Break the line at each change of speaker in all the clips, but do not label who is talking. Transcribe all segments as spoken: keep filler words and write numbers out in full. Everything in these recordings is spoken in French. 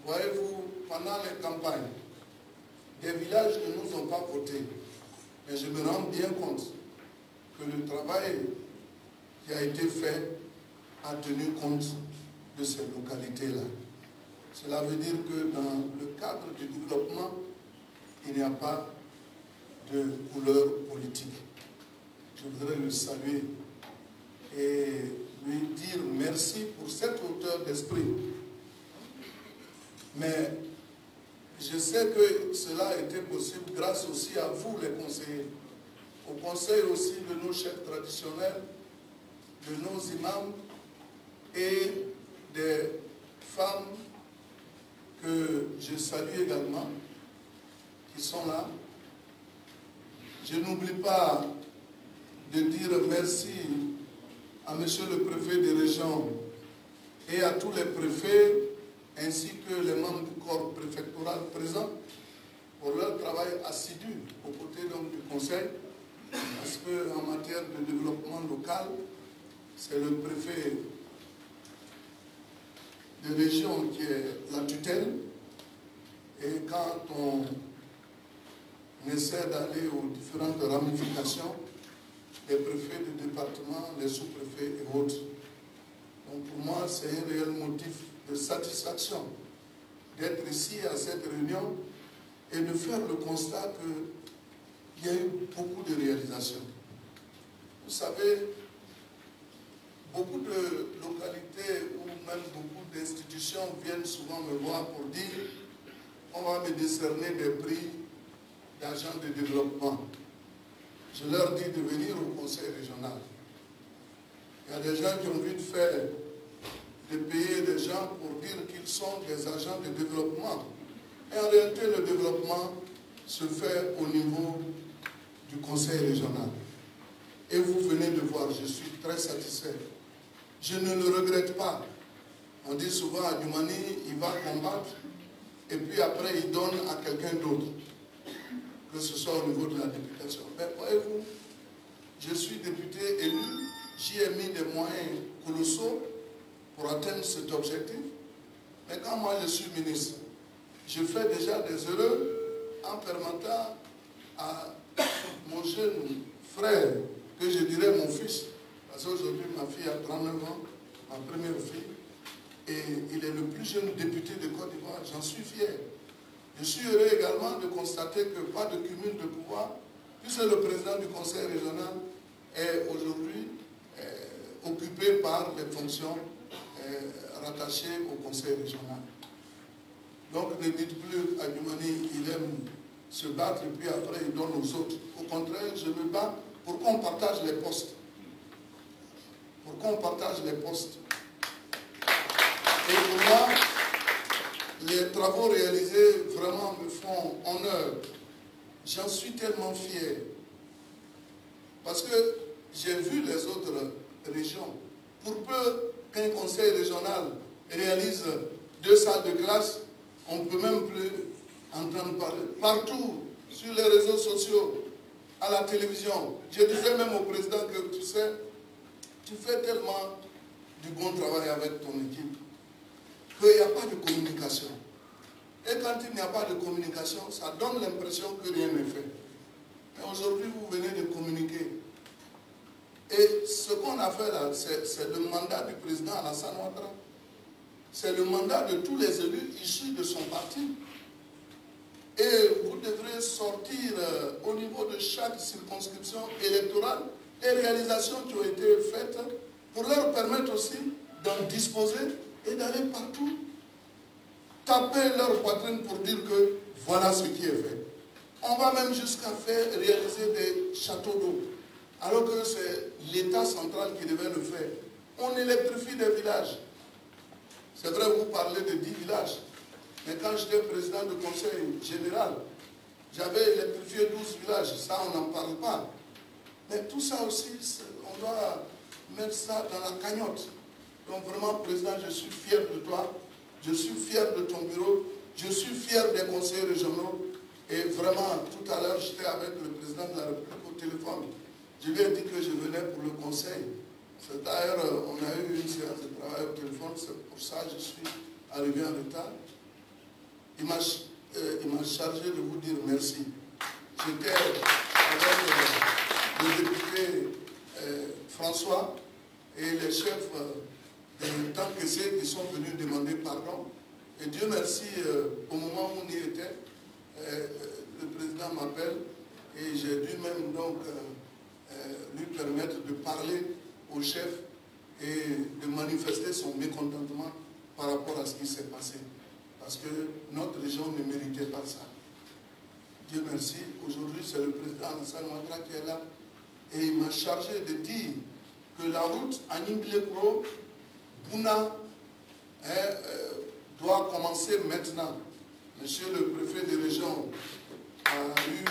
Voyez-vous, pendant les campagnes, des villages ne nous ont pas voté. Mais je me rends bien compte que le travail qui a été fait a tenu compte de ces localités-là. Cela veut dire que dans le cadre du développement, il n'y a pas de couleur politique. Je voudrais le saluer et lui dire merci pour cette hauteur d'esprit. Mais je sais que cela a été possible grâce aussi à vous, les conseillers, au conseil aussi de nos chefs traditionnels, de nos imams et des femmes que je salue également, qui sont là. Je n'oublie pas de dire merci à monsieur le préfet de région et à tous les préfets ainsi que les membres du corps préfectoral présents pour leur travail assidu aux côtés donc du conseil, parce qu'en matière de développement local, c'est le préfet de région qui est la tutelle, et quand on essaie d'aller aux différentes ramifications, les préfets du département, les sous-préfets et autres. Donc pour moi, c'est un réel motif de satisfaction d'être ici à cette réunion et de faire le constat qu'il y a eu beaucoup de réalisations. Vous savez, beaucoup de localités ou même beaucoup d'institutions viennent souvent me voir pour dire on va me décerner des prix d'agents de développement. Je leur dis de venir au conseil régional. Il y a des gens qui ont envie de faire, de payer des gens pour dire qu'ils sont des agents de développement. Et en réalité, le développement se fait au niveau du conseil régional. Et vous venez de voir, je suis très satisfait. Je ne le regrette pas. On dit souvent à Dioumani, il va combattre, et puis après il donne à quelqu'un d'autre, que ce soit au niveau de la députation. Mais voyez-vous, je suis député élu, j'y ai mis des moyens colossaux pour atteindre cet objectif. Mais quand moi je suis ministre, je fais déjà des erreurs en permettant à mon jeune frère, que je dirais mon fils, parce qu'aujourd'hui ma fille a trente-neuf ans, ma première fille, et il est le plus jeune député de Côte d'Ivoire, j'en suis fier. Je suis heureux également de constater que pas de cumul de pouvoir, puisque le président du conseil régional est aujourd'hui euh, occupé par les fonctions euh, rattachées au conseil régional. Donc ne dites plus à Dioumani, il aime se battre et puis après il donne aux autres. Au contraire, je me bats pour qu'on partage les postes. Pour qu'on partage les postes. Et pour moi, les travaux réalisés vraiment me font honneur. J'en suis tellement fier. Parce que j'ai vu les autres régions. Pour peu qu'un conseil régional réalise deux salles de classe, on ne peut même plus entendre parler. Partout, sur les réseaux sociaux, à la télévision, je disais même au président que tu sais, tu fais tellement du bon travail avec ton équipe qu'il n'y a pas de communication. Et quand il n'y a pas de communication, ça donne l'impression que rien n'est fait. Mais aujourd'hui, vous venez de communiquer. Et ce qu'on a fait là, c'est le mandat du président Alassane Ouattara. C'est le mandat de tous les élus issus de son parti. Et vous devrez sortir euh, au niveau de chaque circonscription électorale les réalisations qui ont été faites pour leur permettre aussi d'en disposer et d'aller partout taper leur poitrine pour dire que voilà ce qui est fait. On va même jusqu'à faire réaliser des châteaux d'eau, alors que c'est l'État central qui devait le faire. On électrifie des villages. C'est vrai, vous parlez de dix villages, mais quand j'étais président du conseil général, j'avais électrifié douze villages, ça on n'en parle pas. Mais tout ça aussi, on doit mettre ça dans la cagnotte. Donc vraiment, président, je suis fier de toi, je suis fier de ton bureau, je suis fier des conseillers régionaux. Et vraiment, tout à l'heure, j'étais avec le président de la République au téléphone. Je lui ai dit que je venais pour le conseil. D'ailleurs, on a eu une séance de travail au téléphone, c'est pour ça que je suis arrivé en retard. il m'a euh, chargé de vous dire merci. J'étais avec euh, le député euh, François et les chefs euh, de tant que c'est qui sont venus demander pardon. Et Dieu merci, euh, au moment où on y était, euh, le président m'appelle et j'ai dû même donc euh, euh, lui permettre de parler au chef et de manifester son mécontentement par rapport à ce qui s'est passé. Parce que notre région ne méritait pas ça. Dieu merci, aujourd'hui c'est le président Alassane Ouattara qui est là et il m'a chargé de dire que la route à Nimbilekro, Bouna, hein, euh, doit commencer maintenant. Monsieur le préfet de région a eu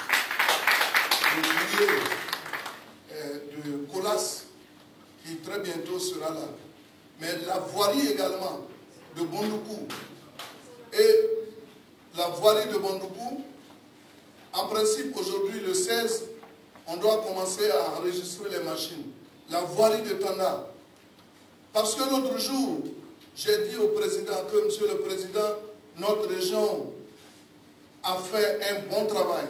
le courrier euh, de Colas qui très bientôt sera là. Mais la voirie également de Bondoukou et la voirie de Bondoukou, en principe aujourd'hui le seize, on doit commencer à enregistrer les machines. La voirie de Tanda. Parce que l'autre jour, j'ai dit au président que, monsieur le président, notre région a fait un bon travail.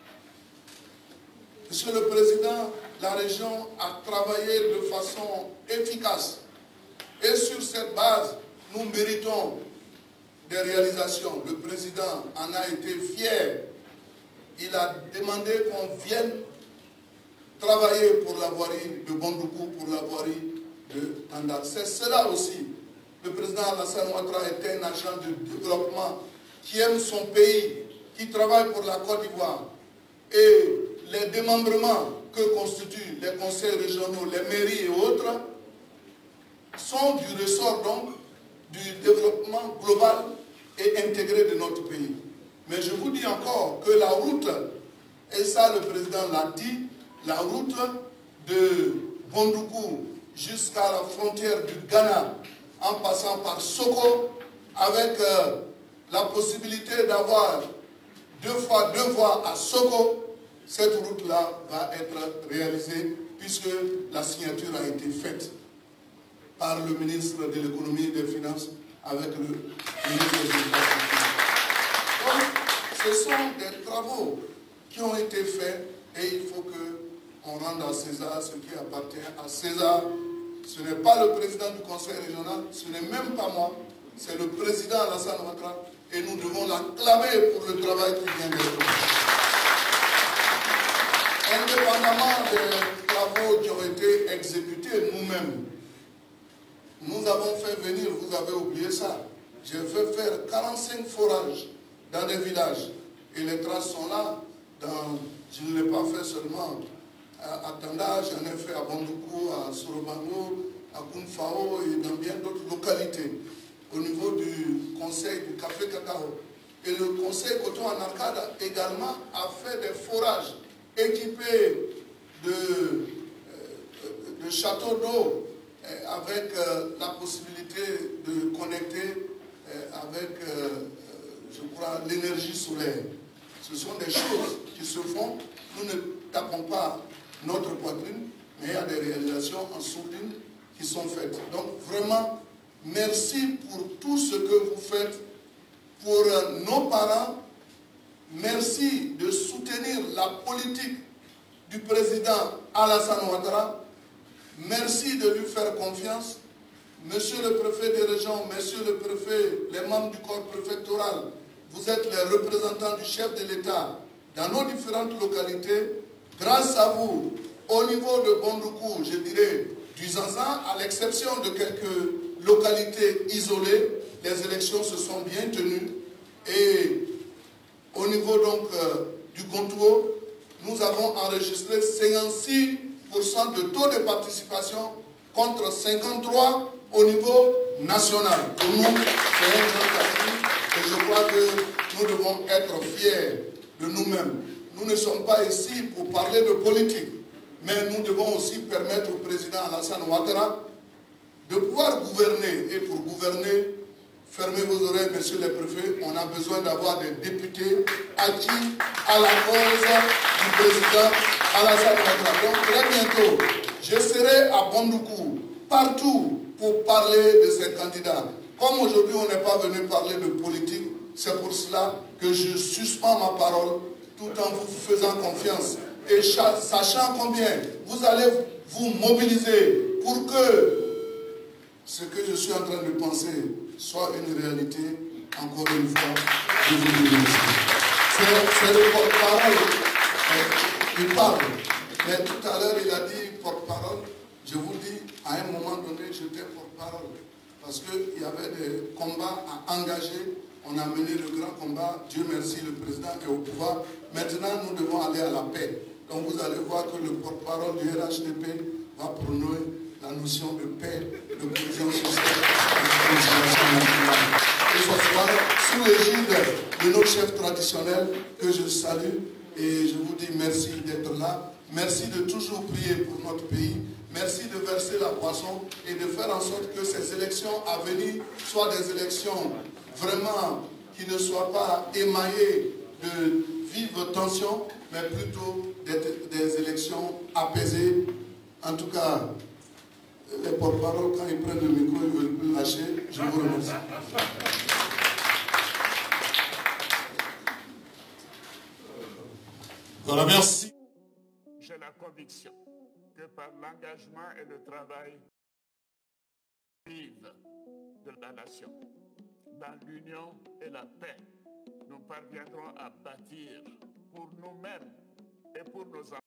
Monsieur le président, la région a travaillé de façon efficace. Et sur cette base, nous méritons des réalisations. Le président en a été fier. Il a demandé qu'on vienne travailler pour la voirie de Bondoukou, pour la voirie de Tanda. C'est cela aussi. Le président Alassane Ouattara est un agent de développement qui aime son pays, qui travaille pour la Côte d'Ivoire. Et les démembrements que constituent les conseils régionaux, les mairies et autres, sont du ressort donc du développement global et intégré de notre pays. Mais je vous dis encore que la route, et ça le président l'a dit, la route de Bondoukou jusqu'à la frontière du Ghana, en passant par Soko, avec euh, la possibilité d'avoir deux fois deux voies à Soko, cette route-là va être réalisée puisque la signature a été faite par le ministre de l'économie et des finances avec le ministre des Infrastructures. Donc, ce sont des travaux qui ont été faits et il faut qu'on rende à César ce qui appartient à César. Ce n'est pas le président du conseil régional, ce n'est même pas moi, c'est le président Alassane Ouattara et nous devons l'acclamer pour le travail qui vient d'être fait. Indépendamment des travaux qui ont été exécutés nous-mêmes, nous avons fait venir, vous avez oublié ça, j'ai fait faire quarante-cinq forages dans des villages et les traces sont là. Dans, je ne l'ai pas fait seulement à Tanda, j'en ai fait à Bondoukou, à Sorobango, à Kounfao et dans bien d'autres localités au niveau du conseil du café cacao. Et le conseil coton en Arcade également a fait des forages équipés de, de châteaux d'eau avec la possibilité de connecter avec, je crois, l'énergie solaire. Ce sont des choses qui se font. Nous ne tapons pas notre poitrine, mais il y a des réalisations en sourdine qui sont faites. Donc vraiment, merci pour tout ce que vous faites pour nos parents. Merci de soutenir la politique du président Alassane Ouattara. Merci de lui faire confiance. Monsieur le préfet des régions, monsieur le préfet, les membres du corps préfectoral, vous êtes les représentants du chef de l'État dans nos différentes localités. Grâce à vous, au niveau de Bondoukou, je dirais du Zanzan, à l'exception de quelques localités isolées, les élections se sont bien tenues. Et au niveau donc euh, du Gontouo, nous avons enregistré cinquante-six pour cent de taux de participation contre cinquante-trois au niveau national. Pour nous, c'est un grand acquis et je crois que nous devons être fiers de nous-mêmes. Nous ne sommes pas ici pour parler de politique, mais nous devons aussi permettre au président Alassane Ouattara de pouvoir gouverner. Et pour gouverner, fermez vos oreilles, monsieur le préfet, on a besoin d'avoir des députés acquis à la cause du président Alassane Ouattara. Donc très bientôt, je serai à Bondoukou, partout, pour parler de ces candidats. Comme aujourd'hui, on n'est pas venu parler de politique, C'est pour cela que je suspends ma parole tout en vous faisant confiance. Et sachant combien vous allez vous mobiliser pour que ce que je suis en train de penser soit une réalité, encore une fois, je vous dis merci. C'est le porte-parole. Il parle. Mais tout à l'heure, il a dit porte-parole. Je vous dis, à un moment donné, j'étais porte-parole. Parce qu'il y avait des combats à engager. On a mené le grand combat. Dieu merci, le président est au pouvoir. Maintenant, nous devons aller à la paix. Donc vous allez voir que le porte-parole du R H D P va prôner la notion de paix, de cohésion sociale et de conciliation nationale. Et ce soir, sous l'égide de nos chefs traditionnels que je salue, et je vous dis merci d'être là. Merci de toujours prier pour notre pays. Merci de verser la poisson et de faire en sorte que ces élections à venir soient des élections vraiment qui ne soient pas émaillées de vives tensions, mais plutôt des, des élections apaisées. En tout cas, les porte-paroles, quand ils prennent le micro, ils ne veulent plus lâcher. Je vous remercie.
Voilà, merci. J'ai la conviction que par l'engagement et le travail de la nation, dans l'union et la paix, nous parviendrons à bâtir pour nous-mêmes et pour nos enfants